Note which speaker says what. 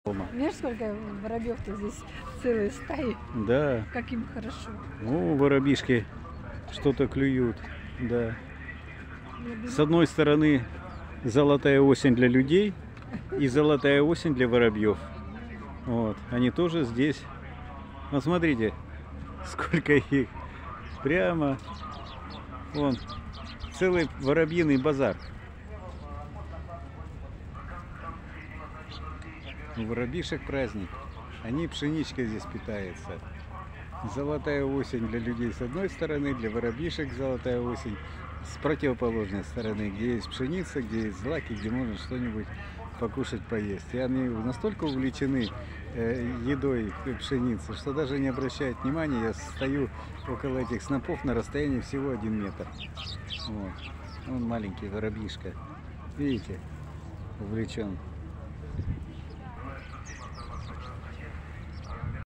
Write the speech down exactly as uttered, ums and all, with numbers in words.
Speaker 1: Видишь, сколько воробьев-то здесь, целые стаи.
Speaker 2: Да.
Speaker 1: Как им хорошо.
Speaker 2: Ну, воробишки что-то клюют, да. С одной стороны, золотая осень для людей и золотая осень для воробьев. Вот, они тоже здесь. Вот смотрите, сколько их. Прямо, вон, целый воробьиный базар. У воробишек праздник. Они пшеничкой здесь питаются. Золотая осень для людей с одной стороны, для воробишек золотая осень с противоположной стороны, где есть пшеница, где есть злаки, где можно что-нибудь покушать, поесть. И они настолько увлечены э, едой пшеницы, что даже не обращают внимания. Я стою около этих снопов на расстоянии всего один метр. Вот. Он маленький воробьишка. Видите, увлечен.